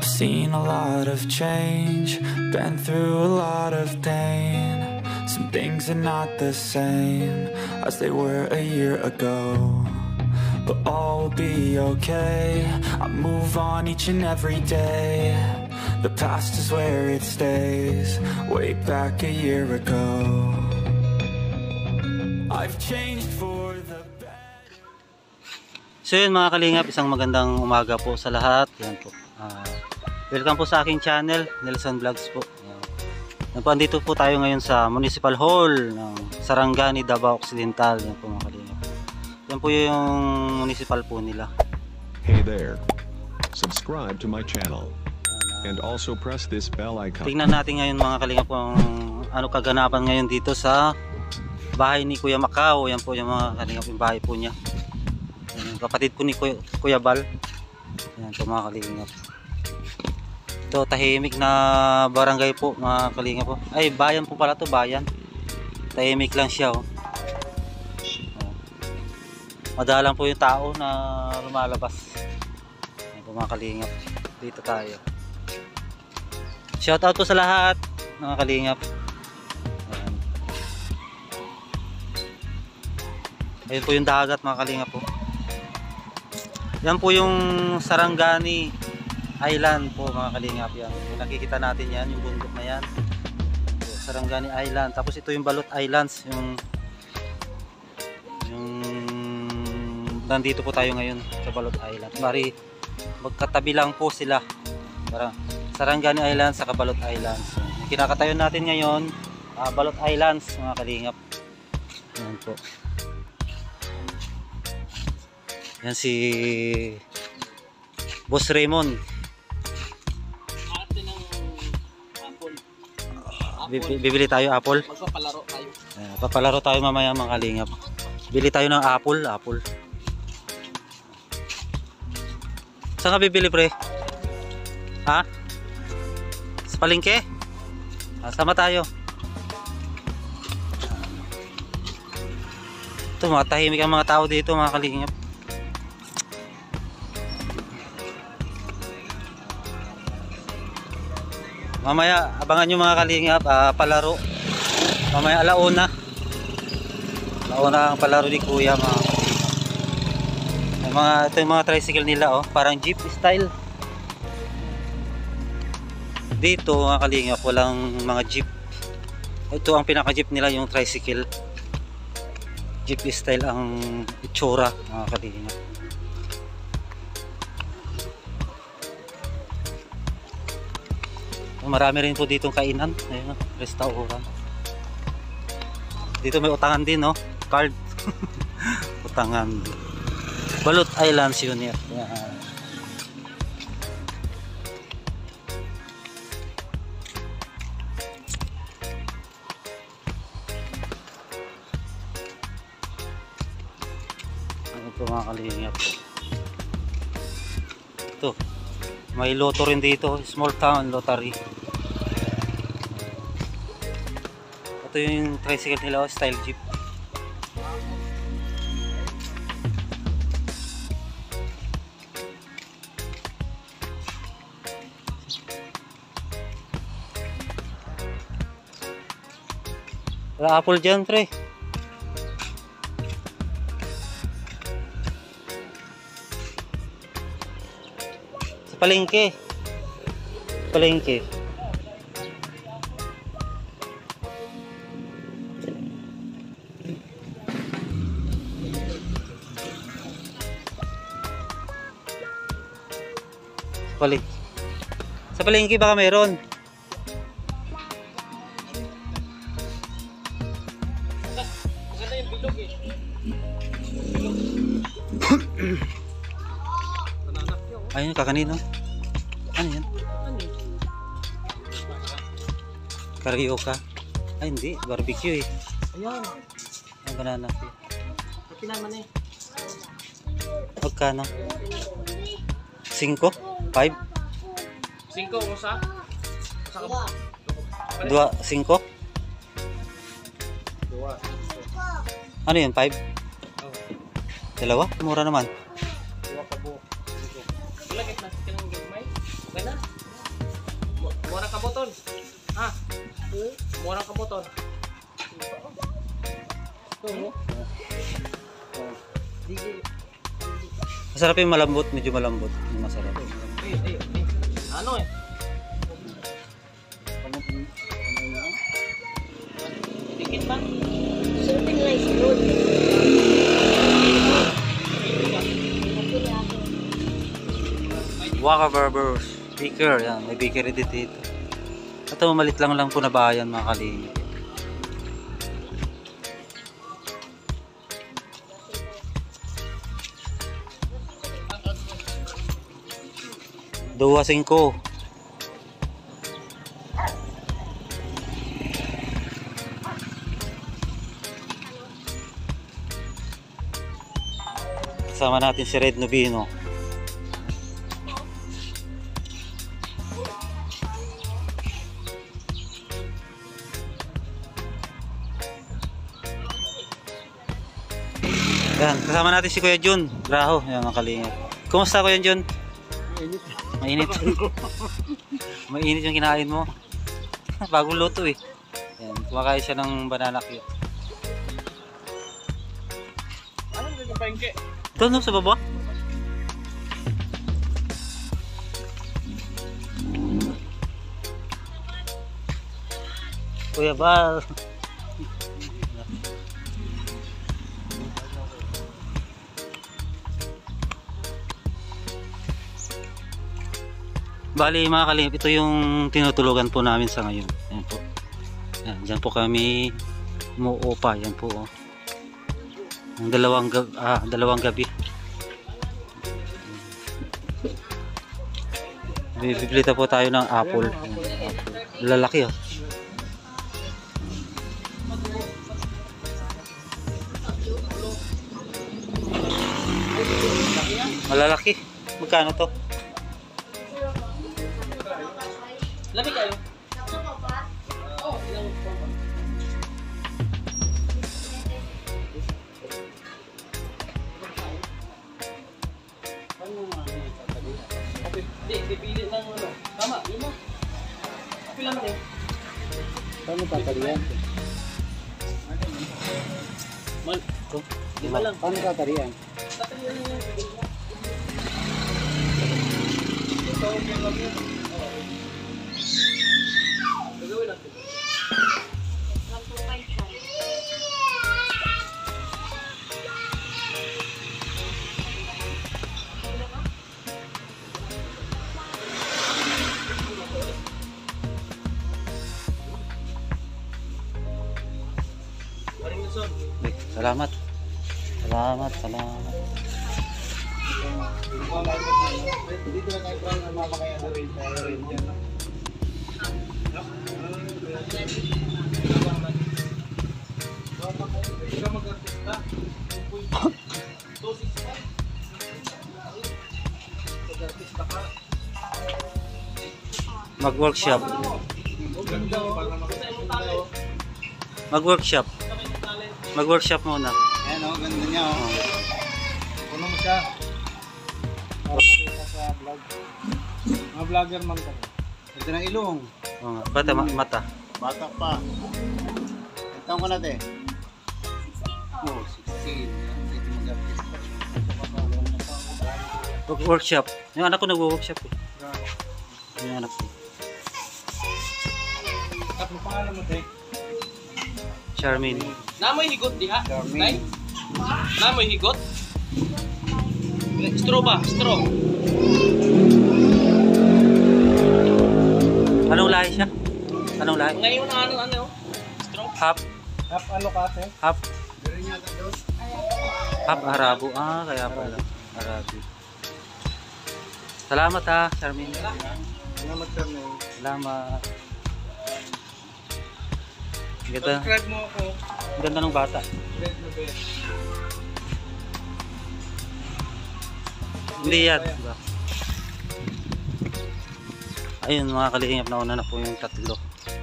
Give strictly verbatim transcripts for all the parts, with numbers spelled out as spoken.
I've seen a lot of change, been through a lot of pain. Some things are not the same as they were a year ago, but all will be okay. I move on each and every day. The past is where it stays, way back a year ago. I've changed for the better. So yun mga kalingap, isang magandang umaga po sa lahat. Yan po. Uh, welcome po sa aking channel, Nelson Vlogs po. Yan po, andito po tayo ngayon sa Municipal Hall ng Sarangani, Davao Occidental. Yan po mga kalingap. Yan po yung municipal po nila. Hey there. Subscribe to my channel. And also press this bell icon. Tingnan natin ngayon mga kalingap kung ano kaganapan ngayon dito sa bahay ni Kuya Macau. Yan po yung mga kalingap, yung bahay po niya. Yan, yung kapatid po ni Kuya, Kuya Bal. Yan po mga kalingap. Ito tahimik na barangay po mga kalingap po. Ay bayan po pala to, bayan. Tahimik lang siya oh. Madalang po yung tao na lumalabas. Yan po mga kalingap. Dito tayo. Shout out po sa lahat mga kalingap. Ayan. Ayun po yung dagat mga kalingap po. Yan po yung Sarangani Island po mga kalingap. Yan. Yung nakikita natin yan, yung bundok na yan. So, Sarangani Island. Tapos ito yung Balot Islands. Yung, yung nandito po tayo ngayon sa Balot Island. Mari magkatabi lang po sila. Parang Sarangani Islands sa Balot Islands. Yung kinakatayon natin ngayon, uh, Balot Islands mga kalingap. Yan po. Yan si Boss Raymond. Ate ng apple. Apple. Bibili tayo apple. Magpapalaro tayo. Uh, papalaro tayo mamaya mga kalingap. Bili tayo ng apple, apple. Saan ka bibili pre? Ha? Sa palengke? Ah, sama tayo. Ito mga tahimik ang mga tao dito mga kalingap. Mamaya abangan nyo mga kalingap, uh, palaro. Mamaya alauna. Alauna ang palaro ni Kuya mga kalingap. Yung mga, ito yung mga tricycle nila oh, parang jeep style. Dito mga kalingap walang mga jeep. Ito ang pinaka jeep nila, yung tricycle. Jeep style ang itsura mga kalingap. Marami rin po ditong kainan. Ayun, restaurant. Dito may utangan din no, card. Utangan. Balot Islands yun yan. Yan. Ano po mga kalingap. Ito. May loto rin dito. Small town lottery. Ito yung tricycle nila, style jeep. Wala apple dyan pre. Sa palengke. Palengke. Sa palengke. Sa palengke baka meron. Ayun kakanino. Ano yan? Karaoke. Ay hindi, barbecue eh. Ayan. Ang banana. Pati naman eh. Magkano? Cinco? Five? Cinco mo sa? Sa ka? Dua? Cinco? Dua. Ano yun? Five? Oh. Dalawa? Mura naman. Dua ka buo. Wala kahit nasa ka ng gamay. Okay na. Murang ka motor. Masarap yung malambot, medyo malambot. Yung masarap. Eh, eh, eh. Ano eh? Dikit ba? Something like road. Waka Barbers. Baker. Yan, may bakery dito dito. Ito, malit lang lang po na bayan mga kalingap. Dua singko. Kasama natin si Red Nubino. Yan, kasama natin si Kuya Jun Graho. Yan ang kalingap. Kumusta Kuya Jun? Mainit. Mainit yung kinain mo. Bagong luto eh. Yan, kumakain siya ng banana cue. Anong gagawin pa yung ke? Ito no, sa baba. Kuya Bal. Bali mga kalingap, ito yung tinutulugan po namin sa ngayon. Ayan po. Ayan, dyan po kami umuupa. Yan po. Oh. Ang dalawang, gab ah, dalawang gabi. Bibilita po tayo ng apple. Ayan, lalaki oh. Malalaki. Magkano to? Lamig kayo? Hindi, pipili ng ano. Tama, yun na. Kapil lang din. Paano tatarihan? Mal, lima lang. Paano tatarihan? Tatalihan nyo yung bigay mo. Ito, okay lang yun. Gagawin natin. Maring Luzon. Eh, salamat. Salamat, salamat. Dito na tayo parang namamakayan na rin tayo rin dyan. Mag-workshop. Mag-workshop. Mag-workshop muna. Ayan o, ganda niya o. Puno mo siya. Papakita sa vlog. Mga vlogger man ka. Ganda ng ilong. Oo nga. Bata, ma- mata. Bata pa. Ang taong ka natin? Oh, sixteen. Pwede mag-artist pa. Workshop. Yung anak ko nag-workshop eh. Yung anak ko. Ano pangalan mo, Tek? Charmin. Namoy higot diha? Charmin. Nay? Namoy higot? Straw ba? Straw. Anong lahi siya? Anong lahi? Ngayon na ano ano? Straw. Half. Half ano ka, Tek? Half. Meron niya doon. Half Arabo. Ah, kaya pala. Arabi. Salamat ha, Charmin. Salamat, Charmin. Salamat. Ganda, Subscribe mo ako. ganda ng bata. Red na bed. Hindi yan. Diba? Ayun mga kalingap, nauna na po yung tatlo.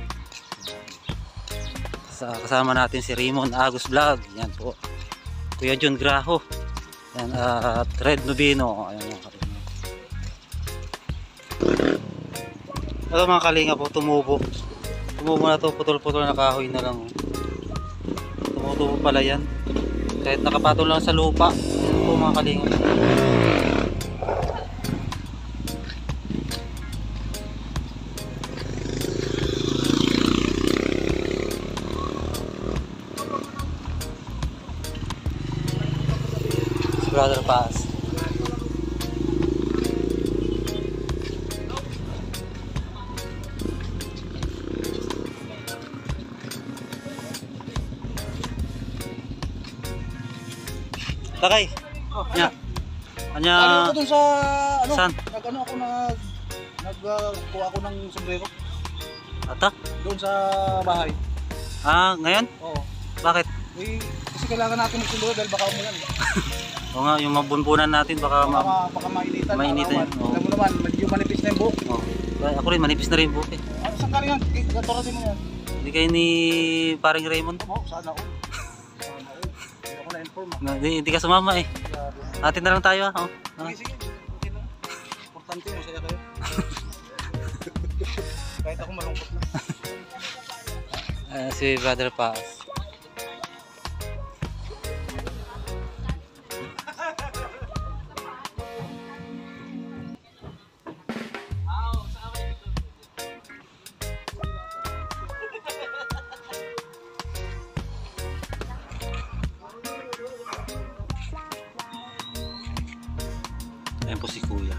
Sa, kasama natin si Raymond Agus Vlog. Yan po. Kuya Jun Graho. Yan, uh, at Red Nubino. Ayan mga kalingap. Ito mga kalingap po, tumubo. Tumubo na to, putol-putol na kahoy na lang. Oh. Tumutubo pala yan. Kahit nakapatol lang sa lupa. Yan po mga kalingap. Si Brother Paz. Takay. Oh, Anya. Anya. Ano ako dun sa ano? Saan? Nag-ano ako nag nagkuha ako ng sombrero Ata? doon sa bahay. Ah, ngayon? Oo. Bakit? Eh, kasi kailangan natin mag-sombrero dahil baka umulan. O nga, yung mabunbunan natin baka Baka, ma... ma baka mainitan. Mainitan baka yan, oo. Alam mo naman, medyo manipis na yung buhok. Oh. Ako rin, manipis na rin yung buhok eh. Ano saan ka rin yan? Gaturasin mo yan. Hindi kayo ni paring Raymond? Oo, sana all. Sana all. Hindi ako na-inform ah. Hindi, hindi ka sumama eh. Grabe. Atin na lang tayo ah. Oh. Ah. Sige, sige. Okay lang. Importante, masaya kayo. Kahit ako malungkot na. Ah, si Brother Paz. Ayan po si Kuya.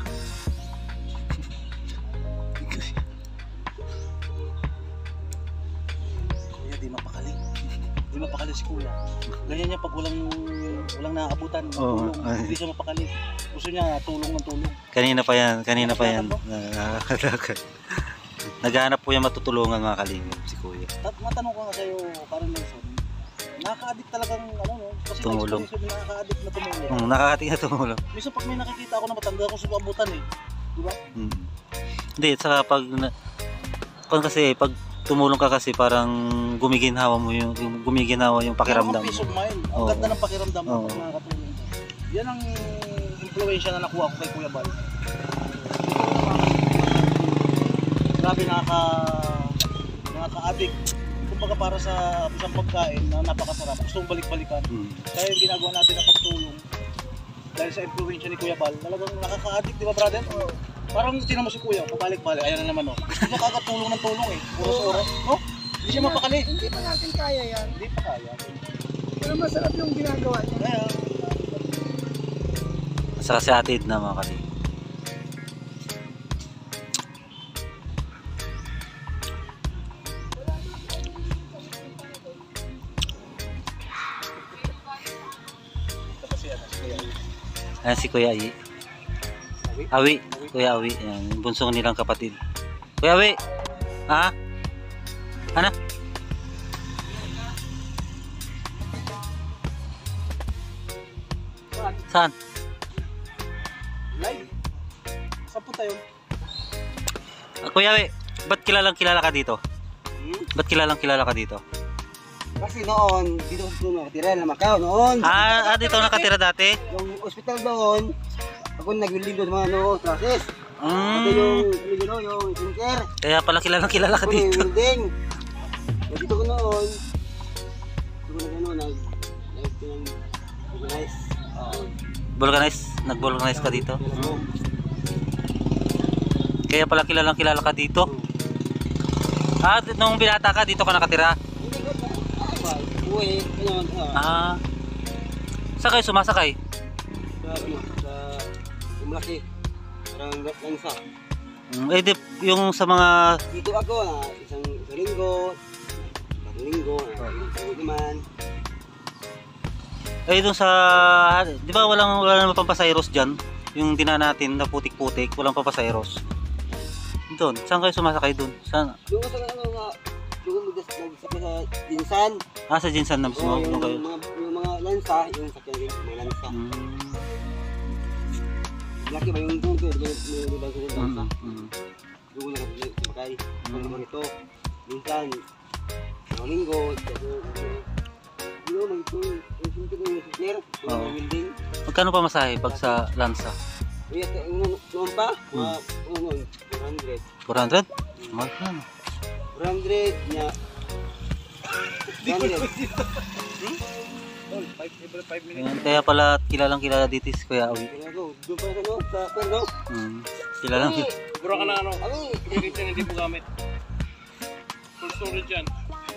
Kuya, di mapakali. Di mapakali si Kuya. Ganyan niya pag walang walang naaabutan. Oo, tulong. ay. Hindi siya mapakali. Gusto niya tulong ng tulong. Kanina pa yan, kanina pa yan. Naghahanap po yung matutulungan mga kalingap si Kuya. At matanong ko nga sa'yo, parang Nelson, nakaka-addict talagang ano no? Kasi Tumulong. na-experience yung nakaka-addict na tumulong. Hmm, nakakating na tumulong. Minsan pag may nakikita ako na matanda ako sa abutan eh. Di ba? Hmm. Hindi, saka pag na- kung kasi pag tumulong ka kasi parang gumiginhawa mo yung, yung gumiginhawa yung pakiramdam Parang peace of mo. mind. Ang Oo. ganda ng pakiramdam mo Oo. pag nakakatulong ka. Yan ang impluwensya na nakuha ko kay Kuya Bal. Grabe nakaka nakaka-addict. Kumbaga para sa isang pagkain na napakasarap. Gusto mong balik-balikan. Hmm. Kaya yung ginagawa natin na pagtulong dahil sa impluwensya ni Kuya Bal, talagang nakaka-addict, di ba brother? Parang tinan mo si Kuya, pabalik-balik, ayan na naman oh. Gusto niya kagatulong ng tulong eh, oras-oras, no? Hindi siya mapakali. Hindi pa natin kaya yan. Hindi pa kaya. Pero masarap yung ginagawa niya. Kaya, Saka si Atid na mga kalingap. kasi yan, si Kuya. Ayan si Kuya Awi. Awi. Kuya Awi. Ayan, yung bunsong nilang kapatid. Kuya Awi. Ha? Ano? Saan? Live. Saan punta yun? Ah, Kuya Awi, ba't kilalang kilala ka dito? Hmm? Ba't kilalang kilala ka dito? Kasi noon, dito ko nakatira na Macau noon. Ah, ah dito nakatira dati? Yung ospital doon, ako nagliligo sa mga ano, classes. Ito Mm. yung, yung, yung, yung sinker. Kaya pala kilalang kilala ka Ako yung dito. building. So, dito ko noon, dito ko nag-ano, nag, nag, organize. Vulcanize? Nag-vulcanize ka dito? Kailan ko. Mm. Kaya pala kilalang kilala ka dito? Ah, nung binata ka, dito ka nakatira? Hindi ko, pa, uwi, ganyan, Ah. ah, Saan kayo sumasakay? sa, ano, sa, yung malaki, parang langsa. Mm, eh, di, yung sa mga... Dito ako, na isang, isang linggo, isang linggo, isang linggo naman. Eh, dun sa... Di ba walang, wala naman pampasayros dyan? Yung dinaan natin na putik-putik, walang pampasayros. Doon, saan kayo sumasakay doon? Saan? Doon ko sa ano nga, doon ko nagsakay sa Jinsan. Ah, sa Jinsan na Oo, mismo. yung, Doon kayo. mga, yung mga lansa, yung sakyan rin, mga lansa. Mm. Laki ba yung doon ko, yung yung lansa yung lansa. Mm. Mm. Doon ko nakasakay, Mm. doon naman ito. Minsan, mga linggo, doon, mag-ito, yung sunti ko yung sukler, doon Oo. yung building. Magkano pa masahe pag sa Lansa? Uy, at yung noon pa, mga, ano, four hundred. four hundred? Mahal na. four hundred niya. Di ko one hundred. naman dito. Hmm? Tol, five, every five minutes. Ayan, kaya pala kilalang kilala dito si Kuya Awi. Kaya ko, doon pa sa no, sa Perno. Hmm. Kilalang Bro ka na ano? Ano? Pinigit yan hindi po gamit. Full storage yan.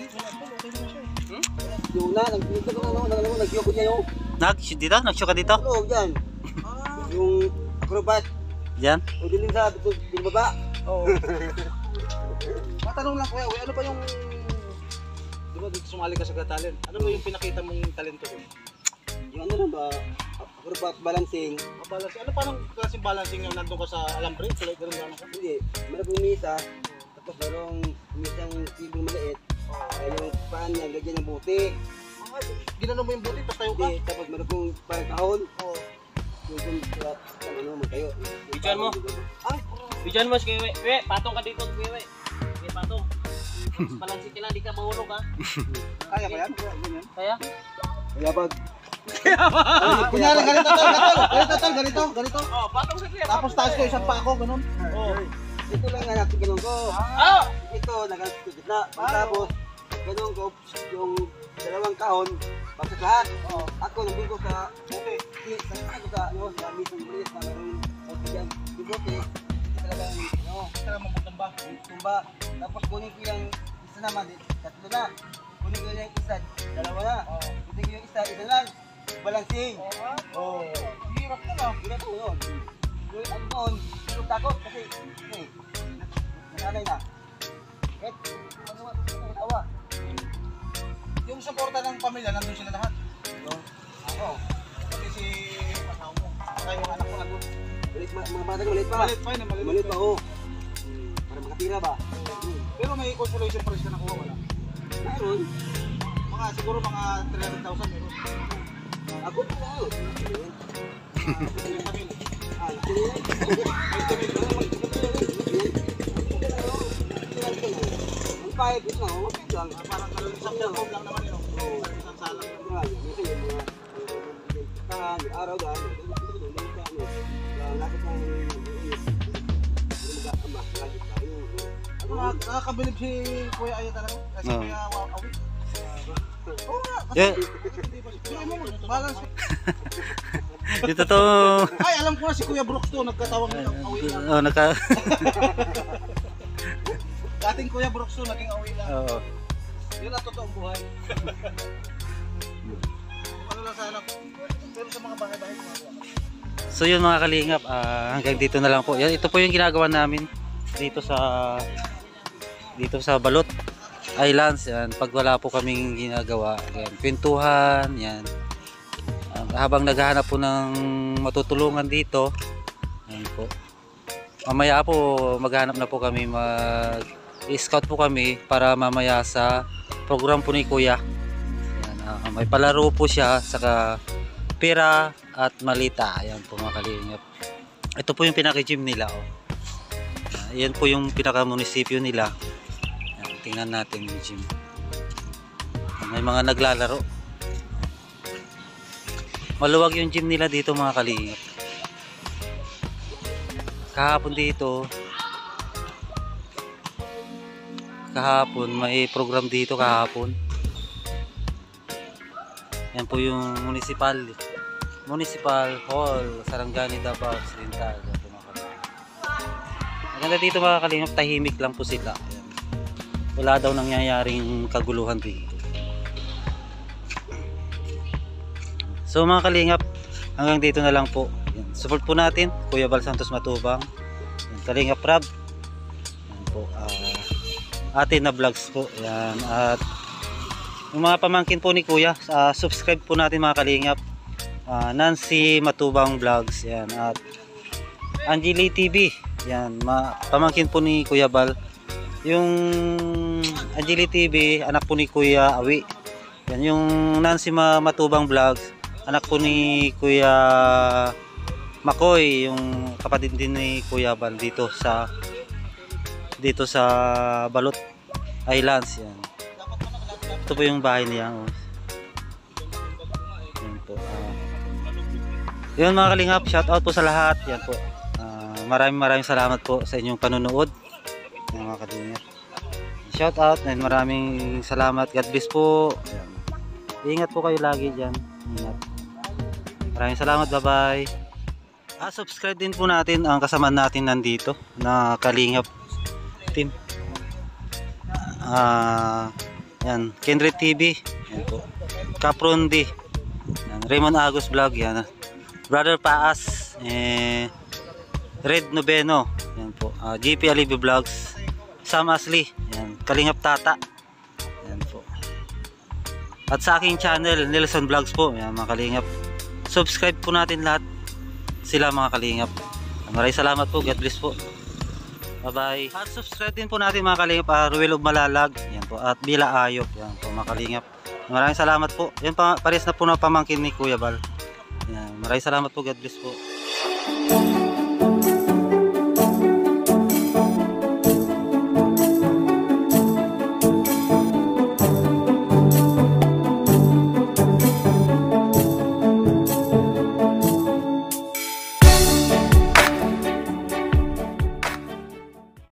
Yung na, nagpunta ko na no, nag ano, nagyoko niya no. Nag, dito? Nag-show ka dito? Ano, dyan. Yung acrobat. Diyan? O din sa yung baba. Oo. Matanong lang kuya, uy, ano ba yung... Di ba dito sumali ka sa Got Talent? Ano ba yung pinakita mong talento doon? Yung ano na ba, acrobat balancing. Ah, balance. Ano parang klaseng balancing yung nandun ka sa alambre? Tulad ganun gano'n ka? Hindi, meron pong misa. Tapos merong misang tibong maliit. Ay yung paan niya, lagyan ng buti. Ah, ginano mo yung buti, tapos tayo ka? Hindi, tapos meron pong parang kahon. Oo. Yung kung sa ano mo tayo. Bidyan mo. Ay, Bidyan mo, sige, we. We, patong ka dito, we, we. We, patong. Balansin ka lang, di ka mahulog ha. kaya ba yan? Kaya ganyan? Kaya? Kaya pag Kunyari, ganito tol, ganito, ganito tol, ganito, ganito. Oh, patong sa kaya. Tapos taas ko isang pa ako, ganun. Oh. ito lang nga natin ganun ko. Ah! Ito, nagkakit sa gitna. Pagkatapos, ganun ko yung dalawang kahon. Pagkat lahat, ako nandun ko sa buti. Sa ako sa ano, sa mismong bulit na meron buti dyan. Yung buti, talagang ano, Talagang mabutumba. tumba. Tapos kunin ko yung isa naman, tatlo na. Kunin ko yung isa, dalawa na. Kunin ko yung isa, isa lang. Balancing. Oh. Hirap na lang. Hirap ko yun. Yung ano doon, yung takot kasi, eh, nananay na. Eh, ano, ano, tawa. Yung suporta ng pamilya, nandun sila lahat. No? Ako. Pati si asawa mo. Kaya yung anak ko nandun. Maliit, ma- mga bata ko, maliit pa. Malit pa yun, malit, Maliit pa, oh. Hmm, para makatira ba? Hmm. Pero may consolation prize ka nakuha, wala. Meron. Mga siguro mga three hundred thousand meron. Ako po, oh. Yung sabihin, Ah, ito yun. Ang pahit ito, oh. Okay lang. ah, parang kalong isang cellphone lang naman yun. Oh. Isang salang. Mga, minsan yung mga, tangan, araw ga, ano, langit ng ama, langit pa. Ako na, nakakabilib si Kuya Aya talaga. Kasi Oo. Kuya Awi. Oo nga, kasi Yeah. hindi pa siya. Hindi mo, balance. Dito to. Ay, alam ko na si Kuya Brooks to, nagkatawag ng Awi lang. Oh, naka Dating Kuya Brooks to, naging Awi lang. Oo. Yun ang totoong buhay. Ano lang sana, pero sa mga bahay-bahay ko. So yun mga kalingap, ah, hanggang dito na lang po. Yan, ito po yung ginagawa namin dito sa dito sa Balot Islands. Yan, pag wala po kaming ginagawa, yan, kwentuhan, yan. Ah, habang naghahanap po ng matutulungan dito, yan po. Mamaya po maghanap na po kami, mag-scout po kami para mamaya sa program po ni Kuya. Yan, ah, may palaro po siya saka pera at malita. Ayan po mga kalingap. Ito po yung pinaka-gym nila. Oh. Ayan po yung pinaka-munisipyo nila. Ayan, tingnan natin yung gym. May mga naglalaro. Maluwag yung gym nila dito mga kalingap. Kahapon dito, kahapon may program dito kahapon. Yan po yung municipal municipal hall Sarangani, Davao Occidental. Maganda dito mga kalingap, tahimik lang po sila. Ayan. Wala daw nangyayaring kaguluhan dito. So mga kalingap, hanggang dito na lang po. Ayan. Support po natin Kuya Bal Santos Matubang, ayan, Kalingap Rab, ayan po, uh, atin na vlogs po. Ayan. At yung mga pamangkin po ni Kuya, uh, subscribe po natin mga kalingap. Uh, Nancy Matubang Vlogs, yan, at Angeli T V, yan, ma pamangkin po ni Kuya Bal. Yung Angeli T V, anak po ni Kuya Awi. Yan, yung Nancy Matubang Vlogs, anak po ni Kuya Makoy, yung kapatid din ni Kuya Bal dito sa dito sa Balot Islands. Yan. Ito po yung bahay niya. Oh. Yan po. Uh, yun mga kalingap, shout out po sa lahat. Yan po. Uh, maraming maraming salamat po sa inyong panonood. Yan mga kalingap. shout out and maraming salamat. God bless po. Ayan. Ingat po kayo lagi dyan. Ingat. Maraming salamat. Bye bye. Ah, subscribe din po natin ang kasama natin nandito na Kalingap team. Ah, yan, Kindred T V. Yan po. Caprondi. Yan, Raymond Agus Vlog. Yan. Brother Paas. Eh, Red Noveno. Yan po. Ah, G P Alivio Vlogs. Sam Asli. Yan. Kalingap Tata. Yan po. At sa aking channel, Nelson Vlogs po. Yan, mga Kalingap. Subscribe po natin lahat. Sila mga Kalingap. Maraming salamat po. God bless po. Bye bye. At subscribe din po natin mga Kalingap. Uh, Ruel of Malalag. Yan po. At Bila Ayop. Yan po mga Kalingap. Maraming salamat po. Yan pa, pares na po na pamangkin ni Kuya Bal. Yan. Maraming salamat po. God bless po.